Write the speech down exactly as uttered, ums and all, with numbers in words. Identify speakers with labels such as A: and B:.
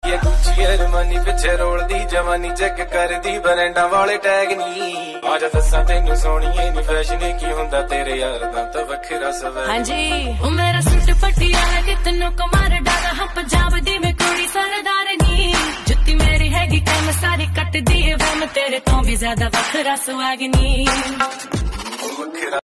A: ये Gucci Armani पिछे रोल दी जवानी चेक कर दी बरंडा वाले टैग नी आज दसा तेनू सोनिए नी फैशन की हुंदा तेरे यार दा तां वखरा सवै हां जी ओ मेरा सूट पटियाला कितनों को मार डाला हम पंजाब दी मैं कुड़ी सरदार नी जुत्ती मेरी हैगी कम सारी कट दी वे मैं तेरे तो भी ज्यादा वखरा सुहागनी।